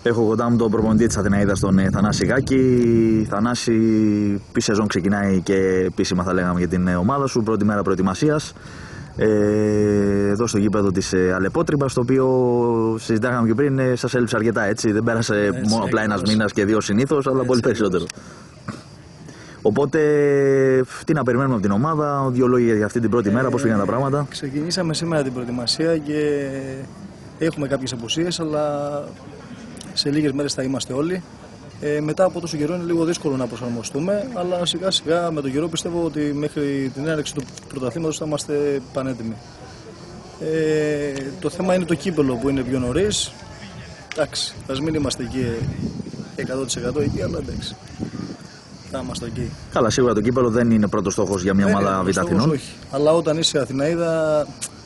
Έχω κοντά μου τον προπονητή της Αθηναίδας, τον Θανάση Γάκη. Θανάση, η σεζόν ξεκινάει και επίσημα θα λέγαμε για την ομάδα σου, πρώτη μέρα προετοιμασίας. Εδώ στο γήπεδο της Αλεπότρυπας, το οποίο συζητάγαμε και πριν, σας έλειψε αρκετά, έτσι. Δεν πέρασε μόνο απλά ένας μήνας και δύο συνήθως, αλλά πολύ περισσότερο. Οπότε, τι να περιμένουμε από την ομάδα, δύο λόγια για αυτή την πρώτη μέρα, πώς πήγαν τα πράγματα. Ξεκινήσαμε σήμερα την προετοιμασία και έχουμε κάποιες απουσίες, αλλά σε λίγες μέρες θα είμαστε όλοι. Μετά από τόσο καιρό είναι λίγο δύσκολο να προσαρμοστούμε, αλλά σιγά σιγά με τον καιρό πιστεύω ότι μέχρι την έναρξη του πρωταθλήματος θα είμαστε πανέτοιμοι. Το θέμα είναι το κύπελλο που είναι πιο νωρίς. Εντάξει, ας μην είμαστε εκεί 100% εκεί, αλλά εντάξει, θα είμαστε εκεί. Καλά, σίγουρα το κύπελλο δεν είναι πρώτος στόχος για μια ομάδα Β' Αθηνών. Όχι, αλλά όταν είσαι Αθηναίδα,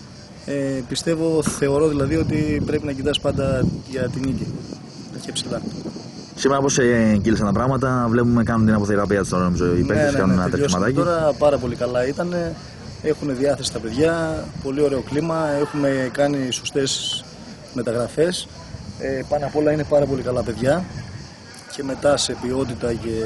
θεωρώ δηλαδή ότι πρέπει να κοιτάς πάντα για την νίκη και ψηλά. Σήμερα πώς κύλησαν τα πράγματα, βλέπουμε κάνουν την αποθεραπεία της τώρα, νομίζω, οι παίκτες κάνουν ένα τέτοιο σηματάκι. Τώρα πάρα πολύ καλά ήταν, έχουν διάθεση τα παιδιά, πολύ ωραίο κλίμα, έχουμε κάνει σωστές μεταγραφές. Πάνω απ' όλα είναι πάρα πολύ καλά παιδιά και μετά σε ποιότητα και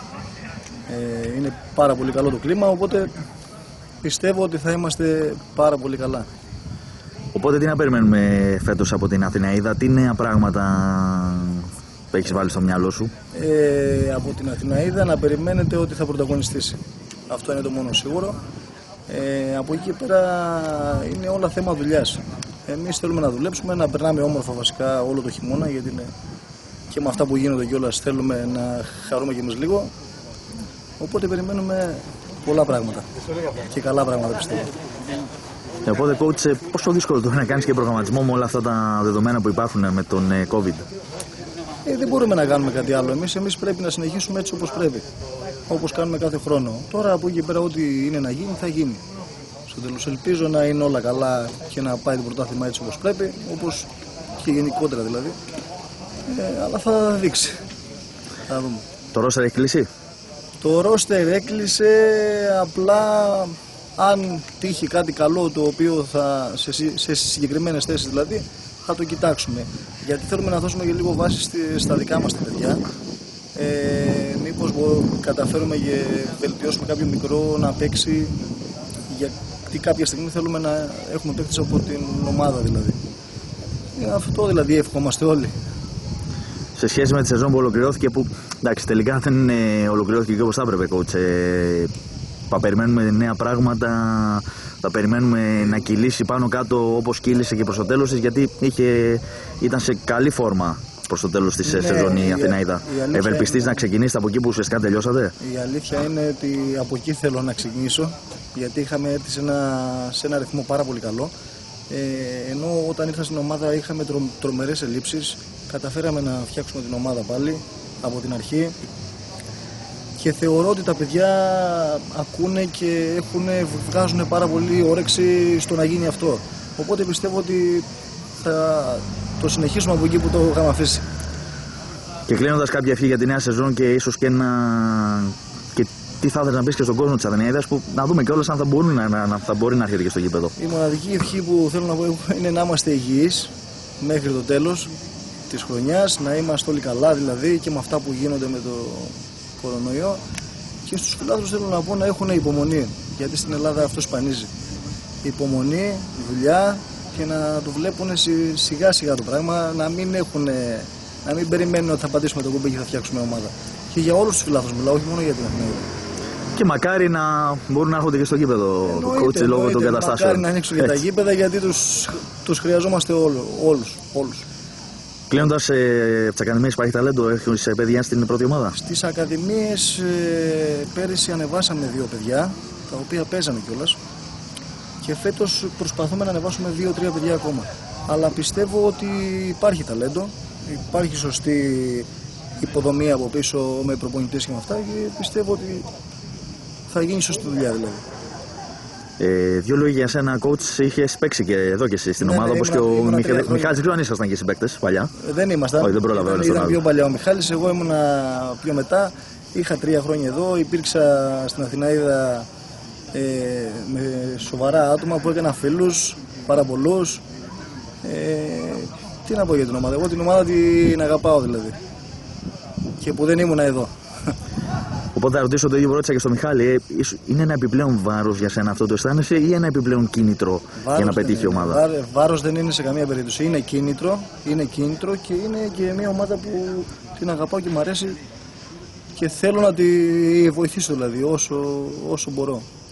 είναι πάρα πολύ καλό το κλίμα, οπότε πιστεύω ότι θα είμαστε πάρα πολύ καλά. Οπότε τι να περιμένουμε φέτος από την Αθηναίδα, τι νέα πράγματα έχεις βάλει στο μυαλό σου? Από την Αθηναίδα να περιμένετε ότι θα πρωταγωνιστήσει. Αυτό είναι το μόνο σίγουρο. Από εκεί και πέρα είναι όλα θέμα δουλειάς. Εμείς θέλουμε να δουλέψουμε, να περνάμε όμορφα βασικά όλο το χειμώνα, γιατί είναι και με αυτά που γίνονται κιόλας θέλουμε να χαρούμε κι εμείς λίγο. Οπότε περιμένουμε πολλά πράγματα και καλά πράγματα πιστεύω. Οπότε, coach, πόσο δύσκολο το είναι να κάνεις και προγραμματισμό με όλα αυτά τα δεδομένα που υπάρχουν με τον COVID? Δεν μπορούμε να κάνουμε κάτι άλλο. Εμείς πρέπει να συνεχίσουμε έτσι όπως πρέπει. Όπως κάνουμε κάθε χρόνο. Τώρα από εκεί πέρα, ό,τι είναι να γίνει, θα γίνει. Στο τέλος, ελπίζω να είναι όλα καλά και να πάει το πρωτάθλημα έτσι όπως πρέπει, όπως και γενικότερα δηλαδή. Αλλά θα δείξει. Θα δούμε. Το ρόστερ έχει κλείσει? Το ρόστερ έκλεισε, απλά αν τύχει κάτι καλό το οποίο θα σε συγκεκριμένες θέσεις δηλαδή, θα το κοιτάξουμε. Γιατί θέλουμε να δώσουμε και λίγο βάση στα δικά μας τα παιδιά. Μήπως καταφέρουμε και βελτιώσουμε κάποιο μικρό να παίξει, γιατί κάποια στιγμή θέλουμε να έχουμε παίκτες από την ομάδα δηλαδή. Αυτό δηλαδή εύχομαστε όλοι. Σε σχέση με τη σεζόν που ολοκληρώθηκε, που εντάξει, τελικά δεν ολοκληρώθηκε και όπως θα έπρεπε, coach. Θα περιμένουμε νέα πράγματα, θα περιμένουμε να κυλήσει πάνω κάτω όπως κύλησε και προς το τέλος της, γιατί ήταν σε καλή φόρμα προς το τέλος της σεζόν η Αθηναίδα. Ευελπιστείς να ξεκινήσετε από εκεί που ουσιαστικά τελειώσατε? Η αλήθεια είναι ότι από εκεί θέλω να ξεκινήσω, γιατί είχαμε έρθει σε ένα ρυθμό πάρα πολύ καλό. Ενώ όταν ήρθα στην ομάδα είχαμε τρομερές ελλείψεις, καταφέραμε να φτιάξουμε την ομάδα πάλι από την αρχή. Και θεωρώ ότι τα παιδιά ακούνε και βγάζουν πάρα πολύ όρεξη στο να γίνει αυτό. Οπότε πιστεύω ότι θα το συνεχίσουμε από εκεί που το είχαμε αφήσει. Και κλείνοντας, κάποια ευχή για τη νέα σεζόν και ίσως και τι θα ήθελες να πεις και στον κόσμο της Αθηναίδας, που να δούμε κιόλας αν θα μπορεί να έρχεται και στο γήπεδο. Η μοναδική ευχή που θέλω να πω είναι να είμαστε υγιείς μέχρι το τέλος της χρονιάς, να είμαστε όλοι καλά δηλαδή και με αυτά που γίνονται με το κορονοϊό, και στους φιλάθλους θέλω να πω να έχουν υπομονή, γιατί στην Ελλάδα αυτό σπανίζει. Υπομονή, δουλειά και να το βλέπουν σιγά σιγά το πράγμα, να μην περιμένουν ότι θα πατήσουμε το κουμπί και θα φτιάξουμε ομάδα. Και για όλους τους φιλάθλους μιλάω, όχι μόνο για την Αθηναίδα. Και μακάρι να μπορούν να έρχονται και στο γήπεδο, coach, λόγω των καταστάσεων. Μακάρι να ανοίξουν και τα γήπεδα, γιατί τους χρειαζόμαστε όλους. Κλείνοντας, από τις ακαδημίες υπάρχει ταλέντο, έχεις παιδιά στην πρώτη ομάδα? Στις ακαδημίες πέρυσι ανεβάσαμε 2 παιδιά, τα οποία παίζανε κιόλας, και φέτος προσπαθούμε να ανεβάσουμε 2-3 παιδιά ακόμα. Αλλά πιστεύω ότι υπάρχει ταλέντο, υπάρχει σωστή υποδομή από πίσω με προπονητές και με αυτά, και πιστεύω ότι θα γίνει σωστή δουλειά δηλαδή. Δύο λόγια για σένα, coach. Είχες παίξει και εδώ και εσύ στην ομάδα, όπως και ο Μιχάλης. Δεν ξέρω αν ήσασταν και συμπαίκτες παλιά. Δεν ήμασταν. Όχι, δεν πρόλαβα. Ήταν πιο παλιά ο Μιχάλης, εγώ ήμουνα πιο μετά. Είχα 3 χρόνια εδώ. Υπήρξα στην Αθηναίδα με σοβαρά άτομα που έκανα φίλους, πάρα πολλούς. Τι να πω για την ομάδα, εγώ την ομάδα την αγαπάω δηλαδή. Και που δεν ήμουνα εδώ. Οπότε θα ρωτήσω το ίδιο που ρώτησα και στο Μιχάλη. Είναι ένα επιπλέον βάρος για σένα αυτό το αισθάνεσαι ή ένα επιπλέον κίνητρο για να πετύχει η ομάδα? Βάρος δεν είναι σε καμία περίπτωση. Είναι κίνητρο και είναι και μια ομάδα που την αγαπάω και μου αρέσει και θέλω να τη βοηθήσω δηλαδή όσο μπορώ.